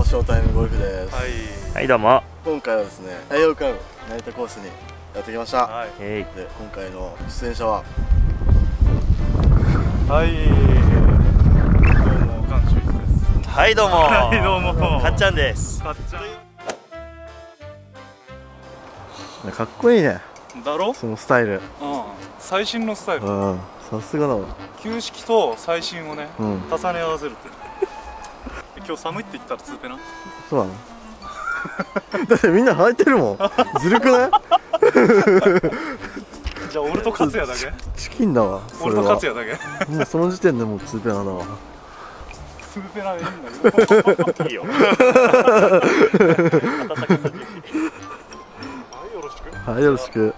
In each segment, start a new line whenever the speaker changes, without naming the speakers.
ショータイムゴルフです。
はい、はい、どうも。
今回はですね、太陽カーブ成田コースにやってきました。はい、で今回の出演者は
はい、どうも関修一です。はい、どうも。はい、どうも。かっちゃんです。かっちゃん。
かっこいいね。
だろ？
そのスタイル。うん。
最新のスタイル。
うん。さすがだわ。
旧式と最新をね、重ね合わせるって。今日寒いって言ったらツーペナ？
そうなの？だってみんな履いてるもん。ずるくない？
じゃあ俺と勝也だけ？
チキンだわ。
俺と勝也だけ？も
うその時点でもうツーペナだわ。
ツーペナでいいんだけど。いいよ。はい、よろしく。
はい、よろしく。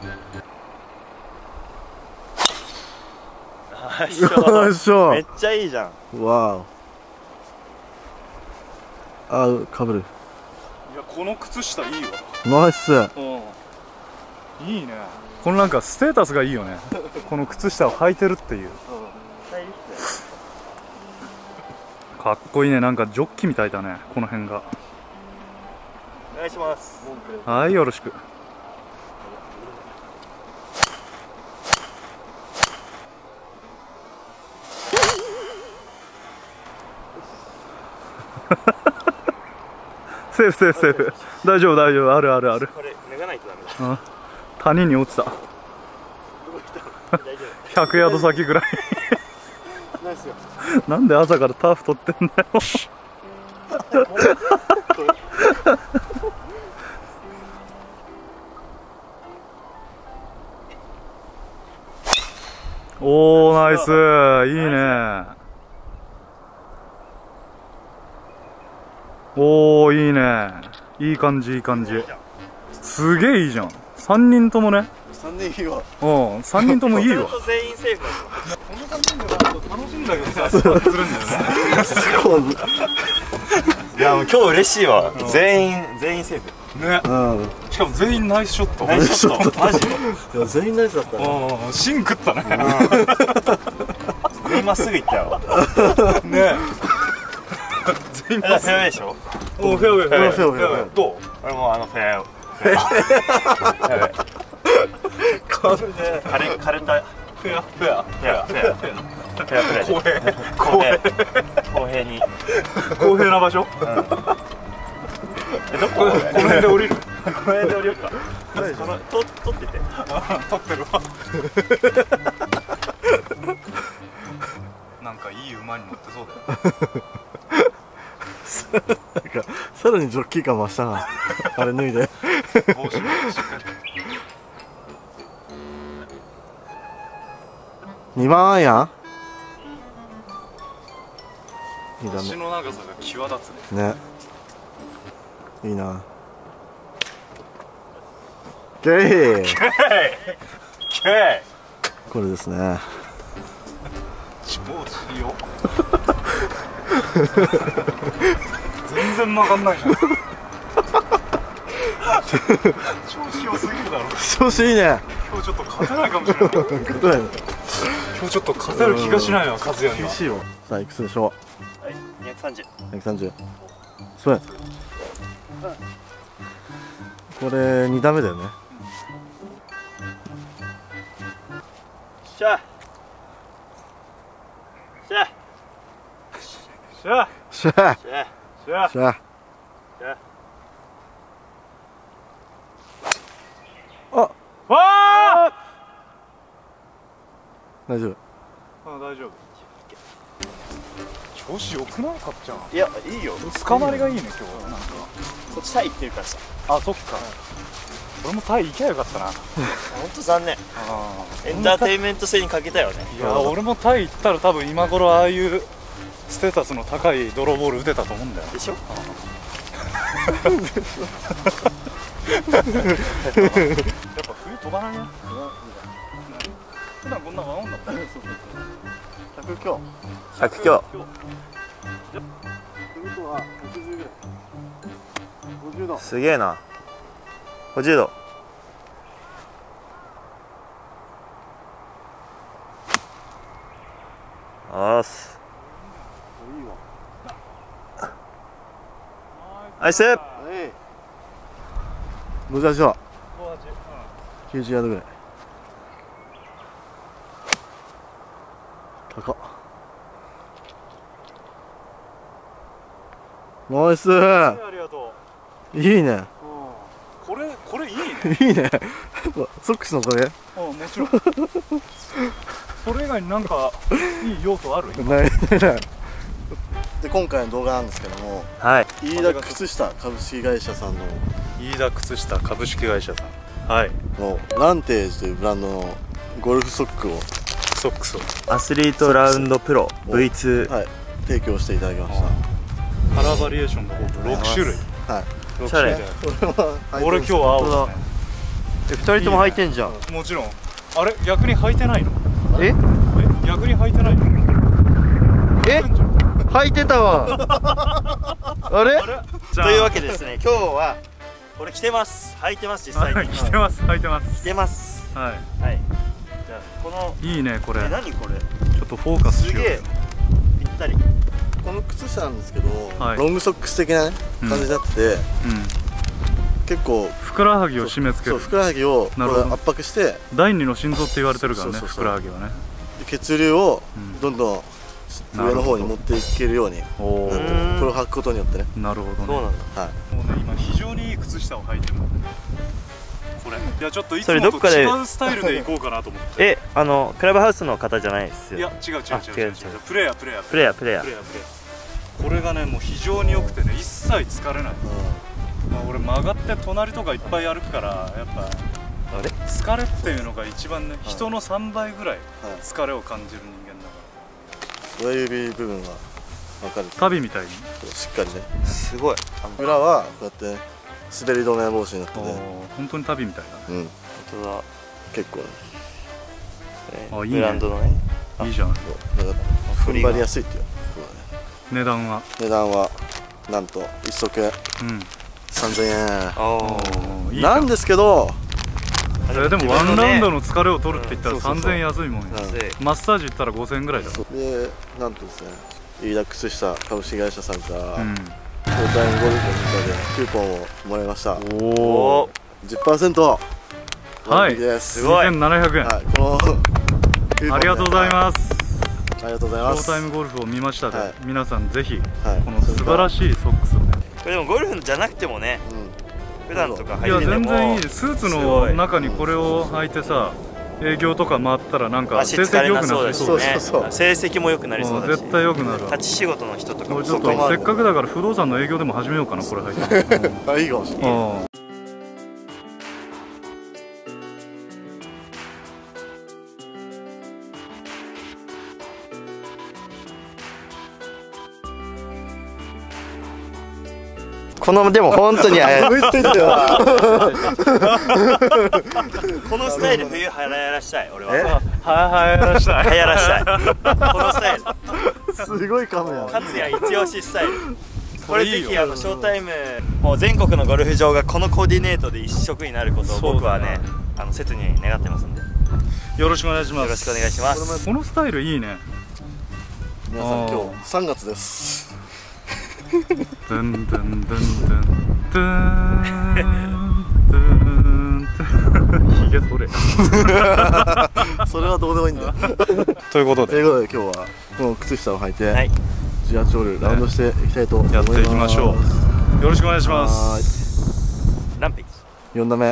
よいしょ。めっちゃいいじゃん。
わあ。あ、かぶる。
いや、この靴下いいわ。
ナイス。
いいね。このなんかステータスがいいよね。この靴下を履いてるっていう。かっこいいね。なんかジョッキみたいだね、この辺が。お願いします。はい、よろしく。セーフセーフセーフ。大丈夫大丈夫。あるあるある。これ脱がないとダメだ。谷に落ちた。100ヤード先ぐらい。なんで朝からターフ取ってんだよ。おー、ナイス。いいね。おー、いいね。いい感じいい感じ。すげえいいじゃん。3人ともね。
3人いいわ。
うん、3人ともいいわ。
全員セーフだ。
この3人で楽しいんだけどさ、スパッツするんだよね。
いや、もう今日嬉しいわ。全員セーフ。
ね。しかも全員ナイスショット。
ナイスショット。マジ？
いや、全員ナイスだったね。
芯食ったね。
全員まっすぐ行ったよ。
ね。全員まっすぐ。
フェアウェイでしょ？
お、フェアウェイ。フェアウェイ。どう？
俺もフェアウェイ。フェアウェイ。
軽いね。
軽た。
フェアプレー。公平に。公平な場所？
どこ？この
辺で降りる？
この辺で降りようか。撮ってて。
撮ってるわ。なんかいい馬に乗ってそうだよ。
なんかさらにジョッキー感増したな。あれ脱いで。
帽子しっかり。
2番アイアン？
足の長さが際立つね。
ね。いいな。ゲー。これですね。
超強。全然曲がんないじゃん。調子良すぎるだろ。
調子いいね。
今日ちょっと勝てないかもしれない。
勝てない。
今日ちょっと勝てる気がしないわ、和也には。
厳しいよ。さあ、いくつでしょ
う。はい、230。
230。そうや。これ2打目だよね。
しゃ。しゃ。
しゃ。
しゃ。
しゃ。
しゃ。あ。わあ。大丈夫。
大丈夫。調子良くないかっちゃん。
いや、いいよ。
捕まりがいいね、今日。なんか。
こっちタイ行ってるからさ。
あ、そっか。俺もタイ行きゃよかったな。
本当残念。エンターテインメント性に欠けたよね。
いや、俺もタイ行ったら多分今頃ああいうステータスの高いドローボール打てたと思うんだよ。
でしょ？
やっぱ冬飛ばないね。普段こんなワンオンだったね。
100強。
100強。すげえな。50度。あーす。
いいわ。
ナイ
ナイス。
58は90ヤードぐらい。高っ。ナイス。
ありがと
う。いいね。
これいいね。
いいね。ソックスのおかげ。
もちろん。それ以外になんかいい要素ある？
ない。で今回の動画なんですけども、
はい。
飯田靴下株式会社さんの
飯田靴下株式会社さん。はい。
のランテージというブランドのゴルフソックを
ソックスを
アスリートラウンドプロ V2、
はい、提供していただきました。
カラーバリエーションが6種類。
はい。
おしゃれ。
俺今日青だね。
2人とも履いてんじゃん。
もちろん。あれ逆に履いてないの？
え？
逆に履いてないの？
え？履いてたわ。あれ？
と
いうわけですね。今日はこれ着てます。履いてます実際に。
着てます履いてます。
着てます。
はい。
はい。じゃあこの
いいねこれ。
何これ？
ちょっとフォーカスしよう。
すげえぴったり。
この靴下なんですけど、
はい、
ロングソックス的な、ね、感じになってて、結構
ふくらはぎを締め付ける。
そうふくらはぎをこれ圧迫して
第二の心臓って言われてるからね、ふくらはぎはね。
血流をどんどん上の方に持っていけるようになってる。これを履くことによってね。
なるほどね。
そうなんだ。はい。
もうね今非常にいい靴下を履いてるので、これいやちょっといつもと違うスタイルでいこうかなと思って。
クラブハウスの方じゃないですよ。
いや違う。プレイヤー。これがねもう非常に良くてね、一切疲れない。俺曲がって隣とかいっぱい歩くからやっぱ疲れっていうのが一番ね、人の3倍ぐらい疲れを感じる人間だから。
親指部分は分かる。
旅みたいに
しっかりね。
すごい。
裏はこうやって滑り止め防止になってて、
本当に旅みたいだね。
本当だ。
結構ね。
ブランドのね。
いいじゃん。
だから踏ん張りやすいっていう。
値段は
なんと1足3000円なんですけど、
でもワンラウンドの疲れを取るって言ったら3000円安いもんね。マッサージ行ったら5000円ぐらいだ。
でなんとですね、飯田靴下株式会社さんからショータイムゴルフの中でクーポンをもらいました。おお 10%。
はい、2700円。ありがとうございます。
ありがとうございます。
ショータイムゴルフを見ましたで、皆さんぜひこの素晴らしいソックスをね。
これでもゴルフじゃなくてもね、普段とか
履いてても、いや全然いい。スーツの中にこれを履いてさ、営業とか回ったらなんか成績良くなりそうだし、
成績も良くなりそうだし、
絶対良くなる。
立ち仕事の人とかも
ちょっとせっかくだから不動産の営業でも始めようかなこれ履いて。
あ、いいかもしれない。
このでも本当にこのスタイル冬流行らしたい。俺は流行らしたいこのスタイル。
すごいカムや。
かつや一押しスタイル。これぜひショータイムもう全国のゴルフ場がこのコーディネートで一色になることを僕はね切に願ってますんで、
よろしくお願いします。
よろしくお願いします。
このスタイルいいね。
皆さん今日3月です。
ドゥンドゥンドゥンドゥンドゥンドゥンひげそれ
それはどうでもいいんだよ。
ということで
今日はこの靴下を履いて18ホールラウンドしていきたいと思います。
やっていきましょう。よろしくお願いします。
ランピ
4打目。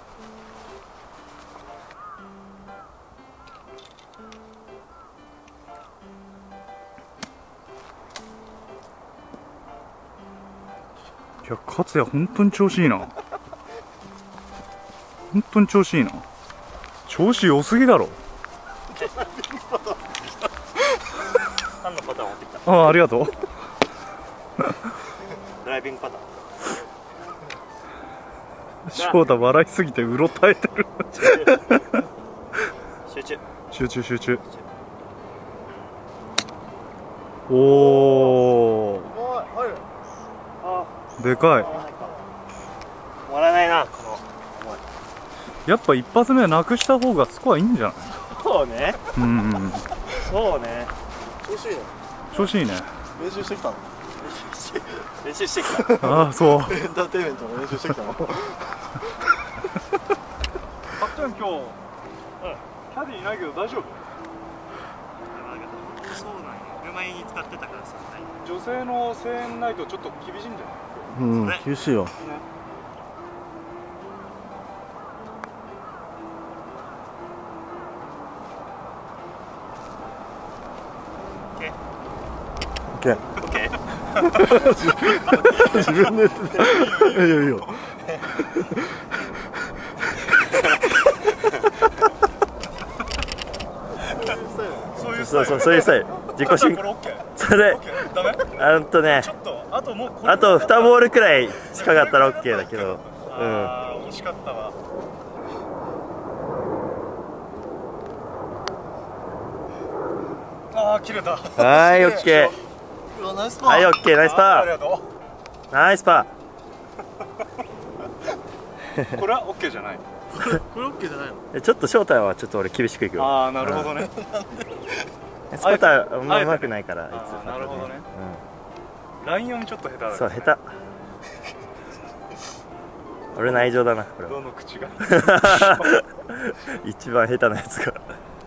いや、勝也本当に調子いいな。本当に調子いいな。調子良すぎだろ。
何のパターン持ってきた？
ありがとう。
ドライビングパターン。
翔太笑いすぎてうろたえてる。集中。おお。でかい。
終わらないな。
やっぱ一発目はなくした方がスコアいいんじゃない？
そうね。そうね。
調子いいね。
調子いいね。
練習してきたの？
練習してきた。
ああ、そう。
エンターテインメントの練習してきたの。
かっちゃん今日、キャディいないけど大丈夫？
そうなんや。車に使ってたからさ。
女性の声援ないとちょっと厳しいんじゃない？
うん、厳しいよ。オッケー。自分で言ってた。いやいやいいよ。
そうそう、そういうスタイル。自己申告。それ、あと2ボールくらい近かったら OK だけど。
ああ、惜しかったわ。ああ、切れた。
はい、オッケー。はい、オッケー、ナイスパー。ナイスパ
ー。これはオッケーじゃない。
これオッケーじゃないの？
ちょっと正体はちょっと俺厳しくいくよ。
ああ、なるほどね。
スパターあんまうまくないから。
なるほどね。ライン読みちょっと下手だ。
そう、下手。俺の愛情だな、これ。
どの口が。
一番下手なやつが。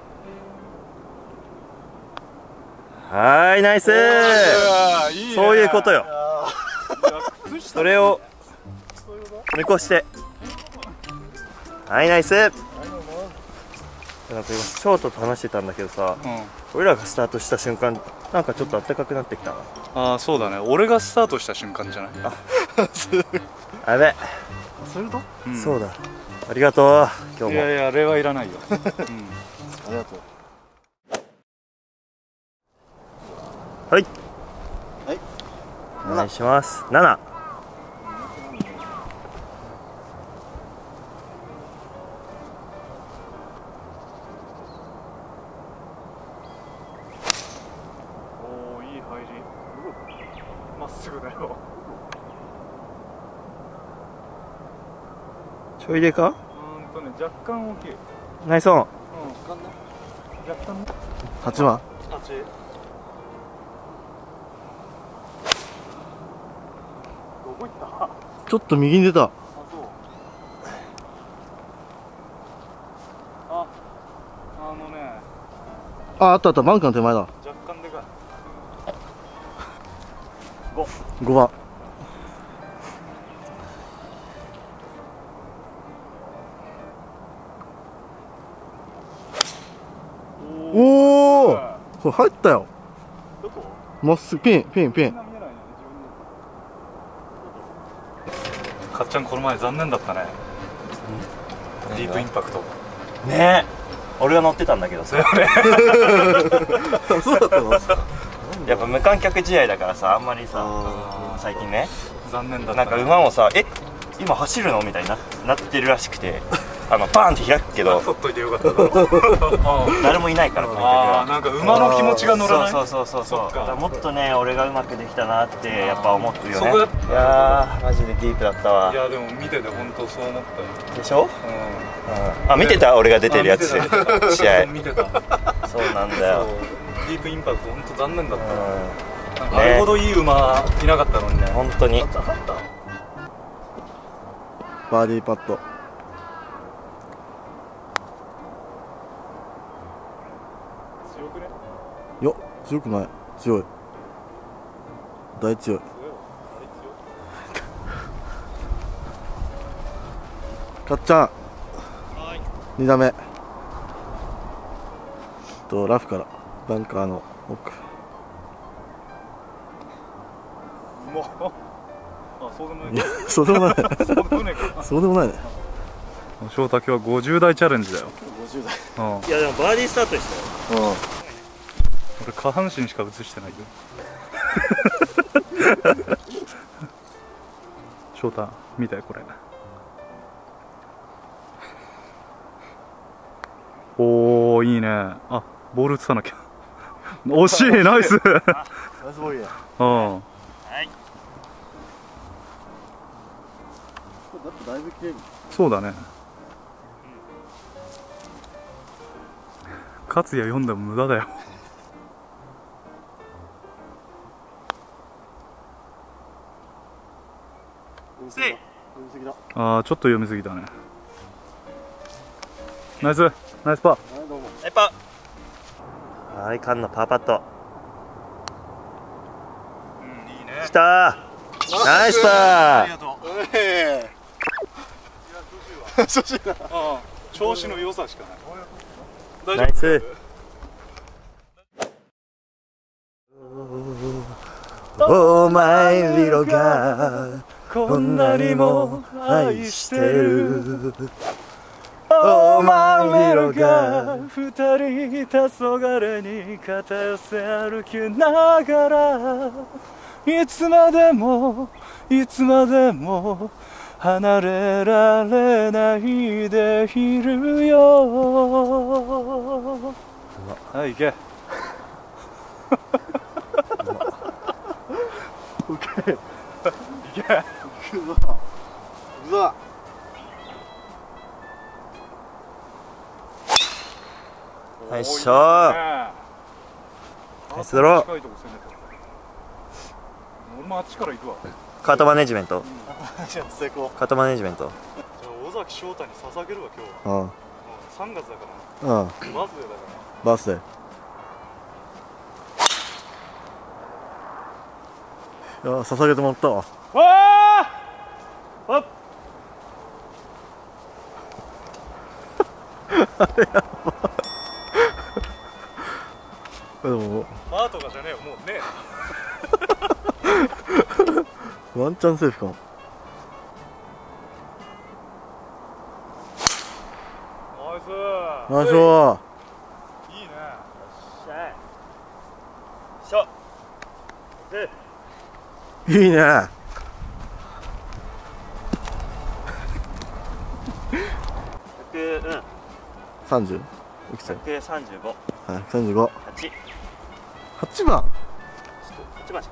はい、ナイスー。そういうことよ。それを見越して。はい、ナイス。なんか今ショートと話してたんだけどさ、俺らがスタートした瞬間なんかちょっと暖かくなってきたな。
ああ、そうだね。俺がスタートした瞬間じゃない？
あべ。
そういうこと？
そうだ。ありがとう。今日も。
いやいや、あれはいらないよ。
ありがとう。
はい。
はい。
お願いします。7。
おお、いい入り。まっすぐだよ。
ちょいでか？
若干大きい。
ナイスオン。
若干ね。
8番。
8。どこ行った？
ちょっと右に出た。
あ、そう。あのね。
あったあった、バンカーの手前だ。
若干でかい。
5番。おお、これ入ったよ。
どこ？
まっすぐ、ピン。
かっちゃんこの前残念だったね。ディープインパクト。
ねえ。俺が乗ってたんだけどさ。
そうだったの？
やっぱ無観客試合だからさ、あんまりさ、最近ね。
残念だった。
なんか馬もさ、今走るのみたいになってるらしくて、バーンって開くけど、
取っといてよかった。
誰もいないから、
ああ、なんか馬の気持ちが乗らない。
そう。だからもっとね、俺がうまくできたなってやっぱ思ってるよね。
い
やー、マジでディープだったわ。
いや、でも見てて本当そう思ったよ。
でしょ？あ、見てた？俺が出てるやつ、試合。
見てた。
そうなんだよ。
ディープインパクト本当残念だった。あれほどいい馬いなかったのにね。
本当に。
バーディーパット。
強くね？
いや、強くない。強い。大強い。かっちゃん。2打目。ラフからバンカーの奥。
もう。あ、そうでもない。
いや、そうでもない。そうでもないね。
翔太今日は50代チャレンジだよ。
50代。
いやでもバーディースタートでしたよ。
俺下半身しか映してないよ。翔太見てこれ。おお、いいね。あ、ボール映さなきゃ。惜しい、ナイス。
ナイスボールや。
はい。
だってだいぶ綺麗に。
そうだね。勝也読んでも無駄だよ。 ああ、ちょっと読みすぎたね。ナイスナイスパー。
ナイスパー。はい、カンのパーパット。
うん、いいね。
きたー。ナイスパー。
ありがとう。
調子いいな。
調子の良さしかない。
ナイス。お前リロがこんなにも愛してる。お前リロが二人黄昏に肩寄せ歩きながら、いつまでもいつまでも離れられないでいるよ。はい、行け。
オッケー。
行け。
行くぞ。行くぞ。
よいしょー。ナイスドロー。
近いとこ攻めて。俺もあっちから行くわ。
カートマネジメント。
成功。
カートマネジメント。
じゃあ尾崎翔太に捧げるわ今日は。
うん。
3月だからな。バースデーだから。
バースデー。いや、捧げてもらったわ。
わあ。あっ。
でも
マーとかじゃねえよ、もうね
え。ワンチャンセーフかも。
ナイス。
ナイスー。
いいね。
しょ。
いいね。30？いくつ
135。
はい、135。
8。
8番。
8番しか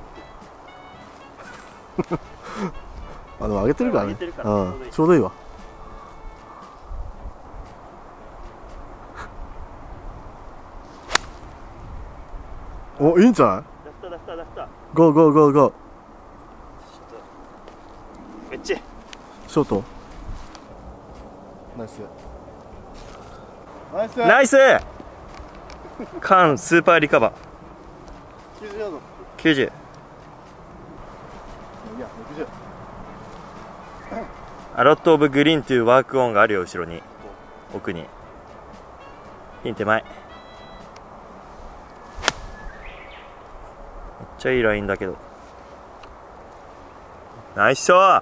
あ、でも上げてるからね。
上げてるから
うん、ちょうどいいわ。お、いいんじゃない？
出した。
ゴーゴーゴーゴー。
めっちゃ。
ショート。ナイス。ナイス。
ナイス。カンスーパーリカバー。
90ヤード。
90。
いや、60。
アロットオブグリーンというワークオンがあるよ、後ろに。奥に。ピン手前。めっちゃいいラインだけど。ナイスショー。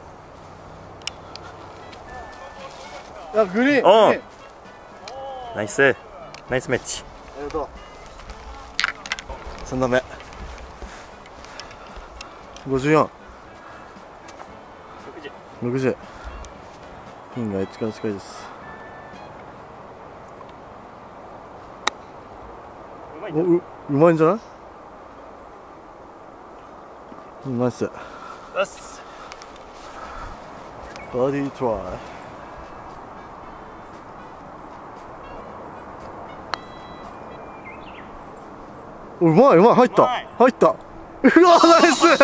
いや、グリーン。
オン。ナイス。ナイスメッチ。
ありがとう。3打目。54。60。ピンが一番近いです。うまいんじゃない？ナイス。
よし。
バーディートライ。うまい、入った、入った。うわ、ナイス。や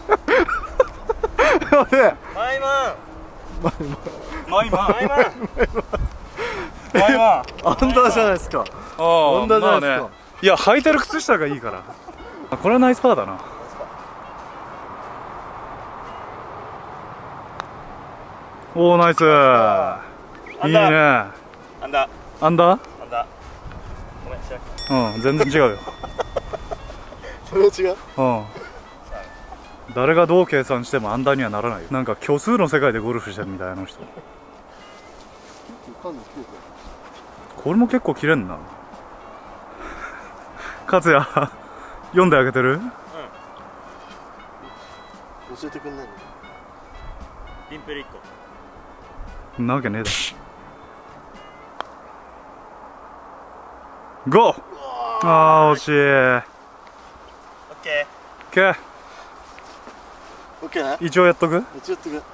べえ。
マイマン。
マイマン。
マイマン。
マイマン。
アンダーじゃないですか。
ア
ンダーじゃないですか。
いや、履いてる靴下がいいから。これはナイスパーだな。おお、ナイス。いいね。
アンダー。
アンダー？
アンダー。ごめん、違う。
うん、全然違うよ。
それは違う。
うん。誰がどう計算してもアンダーにはならないよ。なんか虚数の世界でゴルフしてるみたいな、あの人。これも結構切れんな。勝也、読んであげてる？うん。
教えてくんないの？
リンプル1個。
なわけねえだろ。ゴー。あー、惜しい。
オッケ
オッケー。
オッケーね。
一応やっとく？
一応やっとく。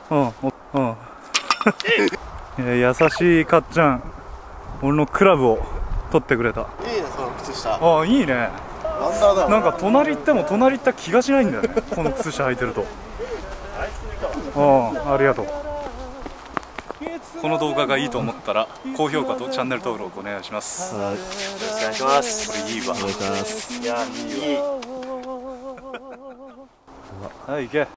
うん。優しいかっちゃん。俺のクラブを取ってくれた。
いいね、その靴下。
ああ、いいね。
アンダーだよ。
なんか隣行っても隣行った気がしないんだよね。この靴下履いてると。 ありがとう。この動画がいいと思ったら高評価とチャンネル登録お願いします。
よろしくお願いします。
これいいわ。
お願いします。いや、いい。
はい、行け。